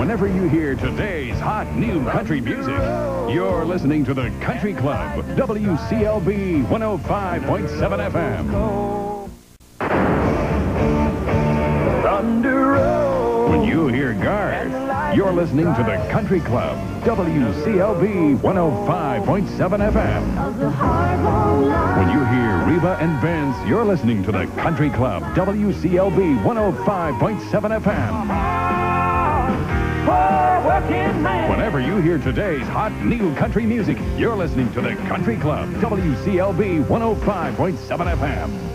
Whenever you hear today's hot new country music, you're listening to the Country Club, WCLB 105.7 FM. When you hear Garth, you're listening to the Country Club, WCLB 105.7 FM. When you hear Reba and Vince, you're listening to the Country Club, WCLB 105.7 FM. Whenever you hear today's hot new country music, you're listening to the Country Club, WCLB 105.7 FM.